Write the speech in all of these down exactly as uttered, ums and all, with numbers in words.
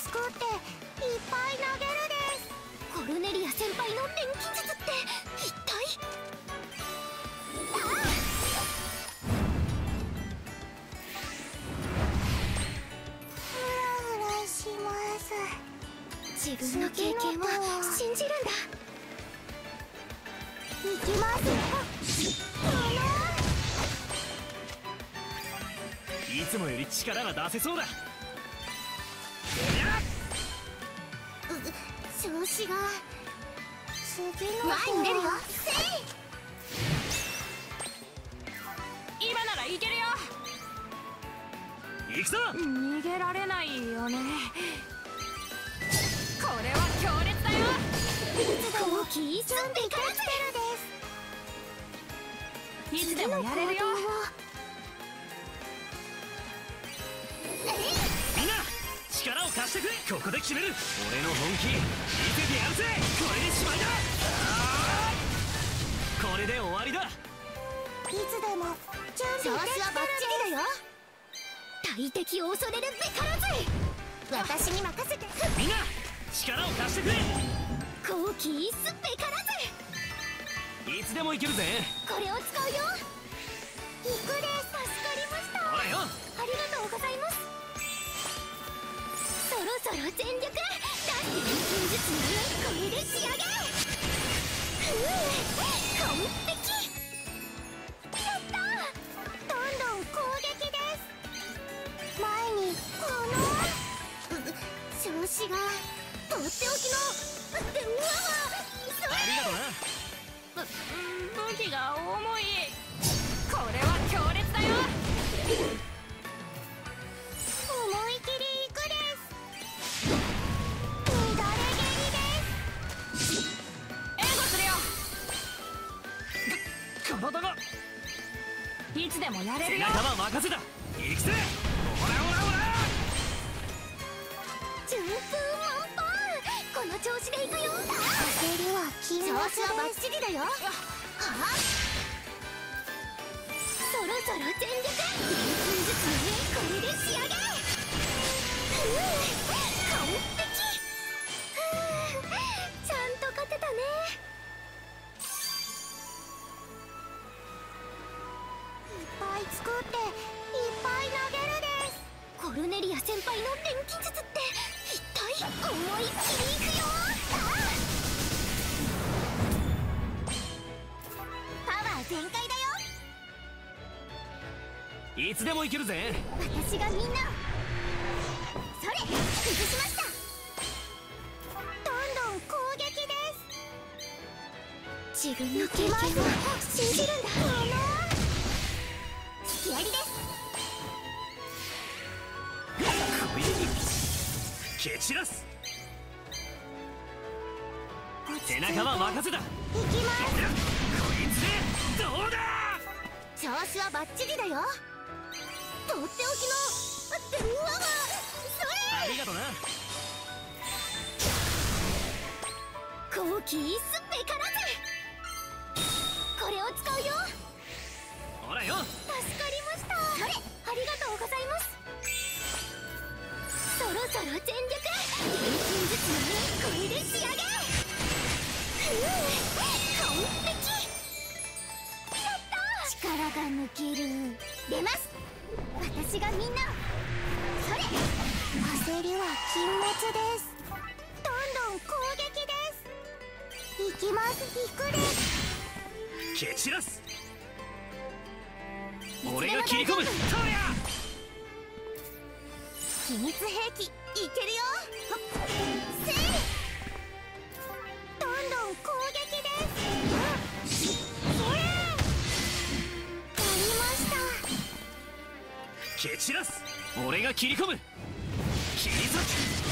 作っていっぱい投げるです。コルネリア先輩の錬金術って一体。フラフラします。自分の経験を信じるんだ。いきます。 いつもより力が出せそうだ。 調子が次の前に出るよ。 今ならいけるよ。 行くぞ。 逃げられないよね。これは強烈だよ。 後期一寸でからずいつでもやれるよ。 みんな力を貸してくれ。ここで決める。俺の本気見せてやるぜ。これでしまいだ。これで終わりだ。 いつでも準備できてるだよ。大敵を恐れるべからず。私に任せて。 みんな力を貸してくれ。 後期一寸べからず。 いつでもいけるぜ。 これを使うよ。行くです。助かりました。 ほらよ。 ありがとうございます。そろそろ全力出して錬金術の上これで仕上げ。ふう完璧。やったー。どんどん攻撃です。前にこの調子がとっておきのでうわわ。 ありがとうな。 武器が重い。これは強烈だよ。 思い切りいくです。乱れ蹴りです。 援護するよ。 体がいつでもやれるよ。 背中は任せた。行くぜ。オラオラオラ。 順風満帆。この調子でいくよ。焦りは禁物です。調子はバッチリだよ。はあ、そろそろ全力錬金術の上これで仕上げ。ふう完璧。ふうちゃんと勝てたね。いっぱい作っていっぱい投げるです。コルネリア先輩の錬金術って一体。思いっきりいくよ。パワー全開だよ。 いつでもいけるぜ。 私がみんなをそれ崩しました。どんどん攻撃です。自分の経験を信じるんだ。引きありです。 こいつ蹴散らす。背中は任せた。 いきます。 こいつでどうだ。 調子はバッチリだよ。とっておきのでうわわ。それありがとな。 後期一寸べからず。これを使うよ。 ほらよ。 助かりました。それありがとうございます。そろそろ全力錬金術の上これで仕上げ。ふう完璧。やったー。力が抜ける。出ます。私がみんなをそれ焦りは禁物です。どんどん攻撃です。いきます。いくです。 蹴散らす。俺が切り込む。とや秘密兵器いけるよ。せいどんどん攻撃です。それやりました。 蹴散らす。俺が切り込む。切り裂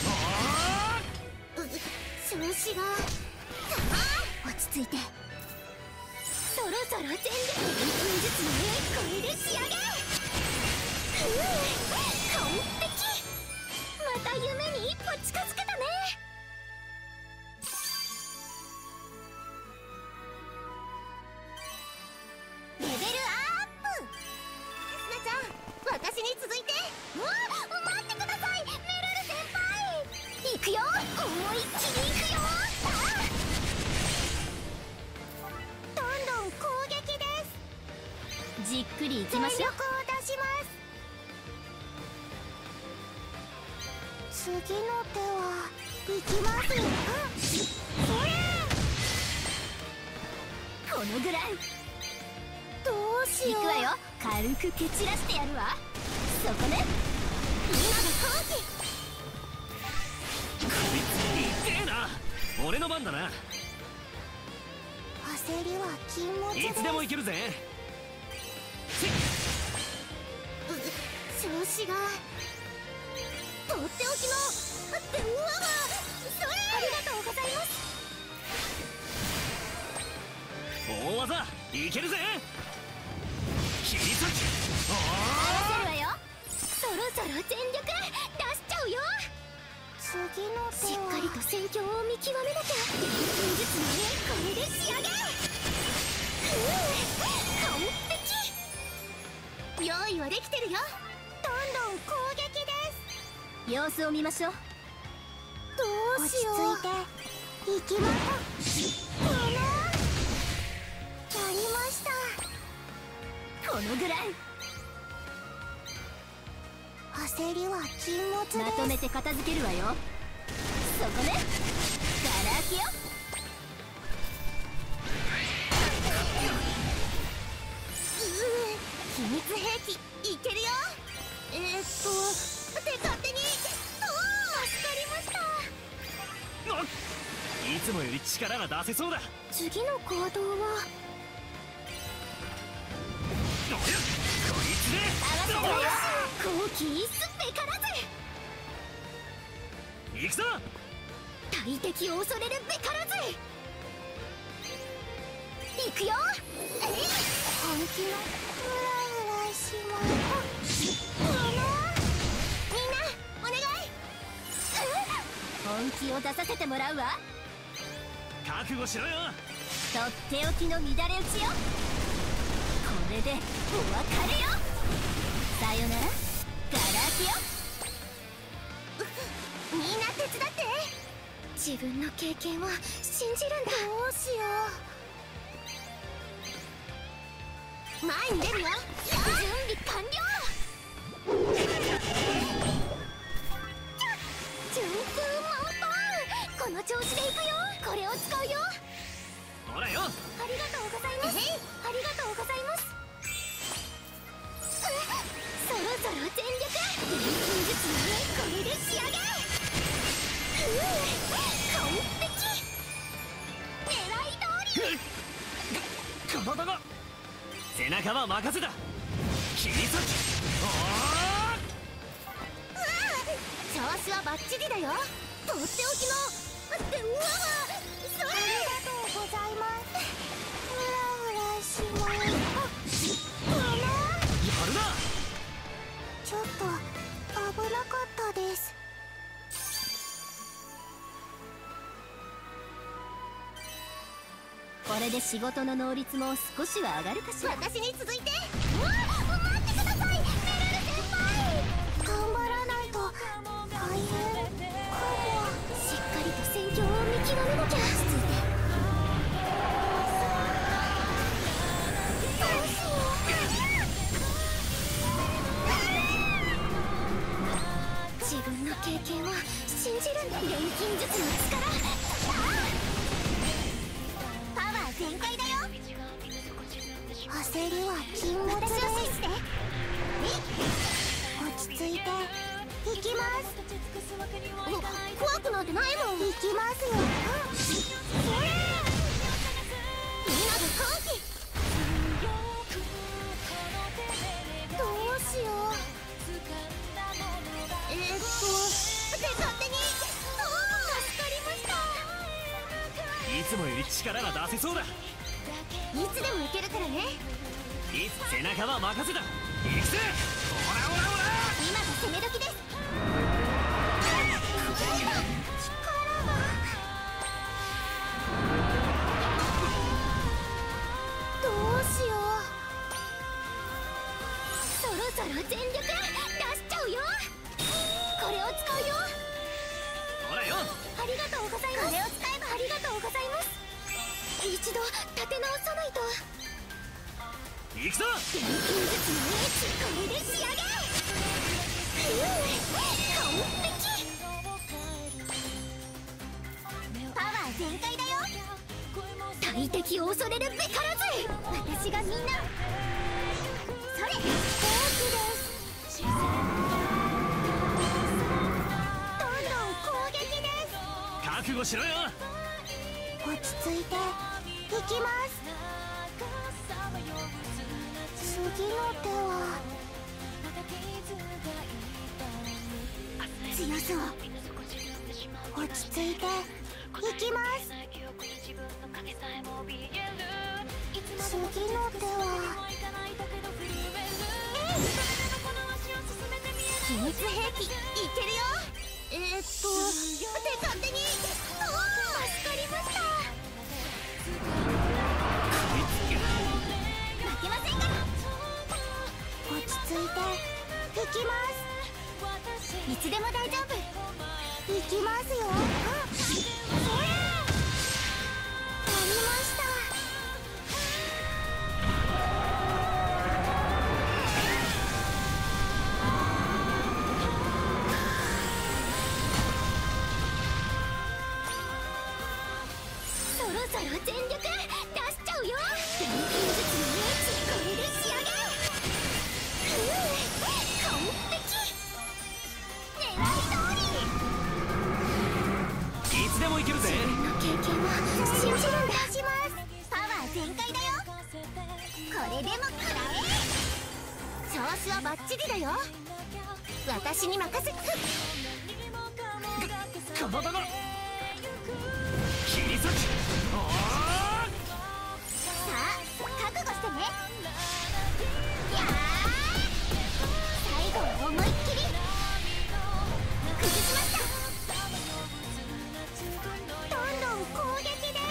く。 調子が落ち着いて。そろそろ全力錬金術の上これで仕上げ。ふう完璧。また夢に一歩近づけたね。レベルアップ。すなちゃん私に続いて。うわ待ってくださいメルル先輩。 くよ、思いっきりいくよ。どんどん攻撃です。 じっくりいきましょう。 全力を出します。次の手はいきますよ。それこのぐらい。 どうしよう。 いくわよ。軽く蹴散らしてやるわ。そこね。 今の後期。 こいつ痛えな。俺の番だな。 焦りは禁物です。 いつでもいけるぜ。 調子がとっておきの電話がそれ。ありがとうございます。 大技いけるぜ。切り裂き。 合わせるわよ。 そろそろ全力出しちゃうよ。次の手はしっかりと戦況を見極めなきゃ。錬金術のね、これで仕上げ。完璧。用意はできてるよ。どんどん攻撃です。 様子を見ましょう。 どうしよう。落ち着いていきましょう。このやりました。 このぐらい。 焦りは禁物です。 まとめて片付けるわよ。そこね。ガラ空きよ。 秘密兵器いけるよ。えー、っとで勝手に。おお、助かりました。 いつもより力が出せそうだ。 次の行動はこいつで合わせるわよ。後期一すべからず。 行くぞ。 大敵を恐れるべからず。行くよ。えい、本気のフラフラします。このみんなお願い。 本気を出させてもらうわ。 覚悟しろよ。 とっておきの乱れ打ちよ。これでお別れよ。さよなら。ガラ空きよ。 みんな手伝って。自分の経験は信じるんだ。どうしよう。前に出るよ。準備完了。順風満帆。この調子でいくよ。これを使うよ。 ほらよ。 ありがとうございます。ありがとうございます。そろそろ全力。錬金術のね、これで仕上げ。完璧。狙い通り。 体が。背中は任せた。切り裂き。 調子はバッチリだよ。とっておきの電話はそれ。ありがとうございます。フラフラします。このやるな。 ちょっと危なかったです。 これで仕事の能率も少しは上がるかしら。 私に続いて。うわ、待ってください、メルル先輩。頑張らないと大変かも。しっかりと戦況を見極めなきゃ。落ち着いて。どうしよう。自分の経験は信じるんだ。錬金術の力。パワー全開だよ。焦りは禁物です。私を信じて。落ち着いていきます。怖くなんてないもん。いきますよ。それ今の後期。どうしよう。えー、っとで勝手に。助かりました。 いつもより力が出せそうだ。 いつでもいけるからね。 いつ背中は任せた。行くぜ。オラオラオラ。 今が攻め時です。力が。どうしよう。そろそろ全力出しちゃうよ。これを使うよ。 ほらよ。 ありがとうございます。これを使えばありがとうございます。一度立て直さないと。 行くぞ。 錬金術の英知、これで仕上げ。ふう、完璧。パワー全開だよ。大敵を恐れるべからず。私がみんなそれ、フォークです。どんどん攻撃です。 覚悟しろよ。 落ち着いていきます。次の手は強そう。落ち着いていきます。次の手は秘密兵器いけるよ。えー、っとって勝手に。おお、助かりました。負けませんから。落ち着いていきます。いつでも大丈夫。いきますよ。あ、それやりました。そろそろ全力出しちゃうよ。錬金術の英知、これで仕上げ。ふう、完璧。狙い通り。 いつでもいけるぜ。 自分の経験は信じるんだ。します。パワー全開だよ。これでも食らえ。調子はバッチリだよ。私に任せ。 体が切り裂き。おー、 さあ、覚悟してね。やー、最後は思いっきり崩しました。どんどん攻撃です。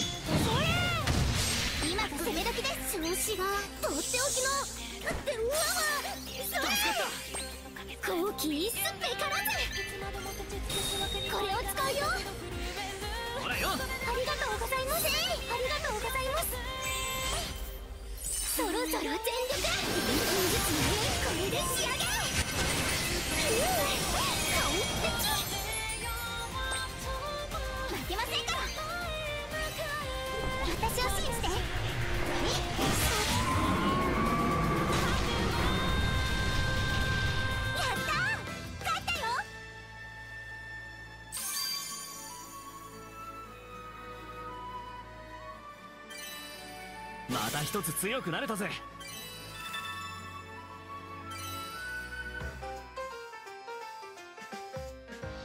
それ、今が攻め時です。調子がとっておきのってうわわ。それ、後期一すべからず。これを使うよ。 ほらよ。 ありがとうございます。ありがとうございます。そろそろ全力。錬金術のこれで仕上げ。ふう、完璧。負けませんから。私を信じて。え、やったー、勝ったよ。 また一つ強くなれたぜ。